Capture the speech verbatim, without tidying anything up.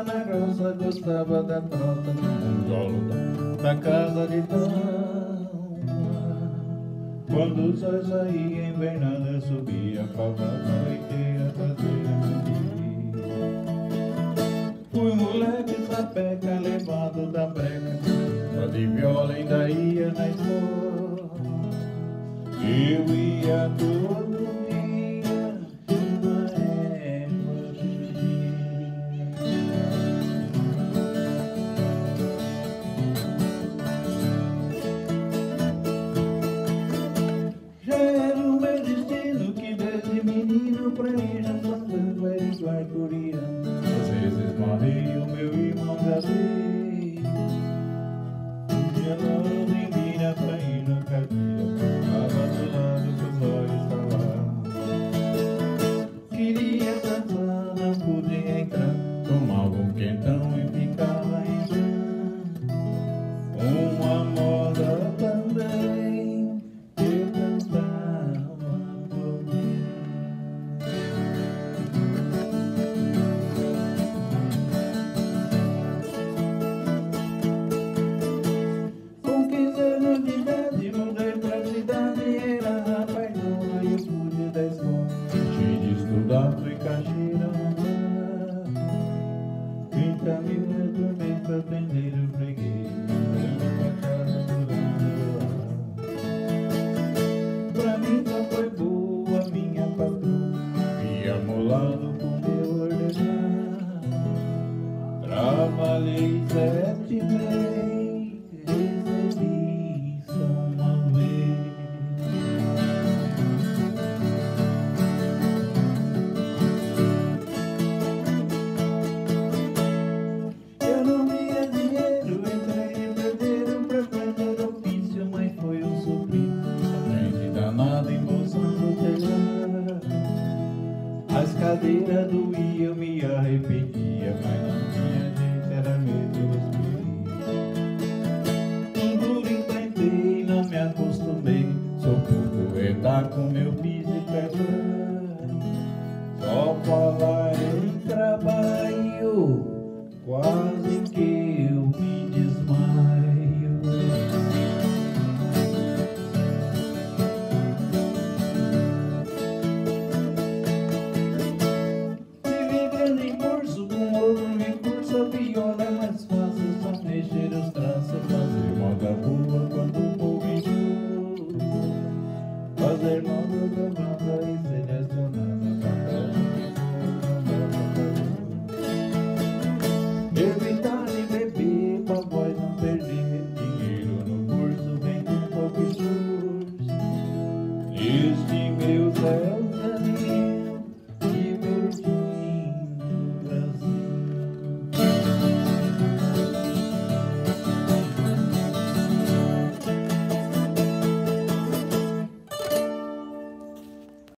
lá na roça, gostava da trota no tijolo da casa de Tama. Quando o sol saía invernada, subia com a vaca leiteira trazer a fui moleque sapeca, levado da breca, só de viola ainda ia na escola. Eu ia todo dia na égua de já era o meu destino que desde menino pra ir já passando era igual coreano. Às vezes morri o meu irmão já veio e agora eu nem vira pra ir no cadeira. Tava do lado que os olhos falavam. Queria dançar, não podia entrar. Tomava um quentão e ficava entrando. Uma moda também eu cantava por mim. Com quinze anos de idade mudei pra cidade. Era rapaz novo e eu pude da escola. Cheio de estudar, fui caixeira humana. Trinta mil eu tornei pra atender o freguês. Pra mim só foi boa minha patroa, me amolado com meu ordenar. Trabalhei sete meses, recebi só uma vez. Eu não via dinheiro, entrei de pedreiro pra aprender ofício, mas foi um suplício. Aprendi danado embolsando o telhado. As cadeiras doíam, eu me arrependia, mas não tinha jeito, era medo dos um duro enfrentei, não me acostumei. Sou pouco redar com meu piso e pegando. Só falar em trabalho, quase que eu me desmaio. Vivi grande curso com outro recurso, a viola é mais fácil, só mexer os traços, fazer moda boa quando o povo enjoa. Fazer moda da banda e selecionada pra evitar de beber pra voz não perder. Dinheiro no bolso vem com pouco esforço. Este meu Zé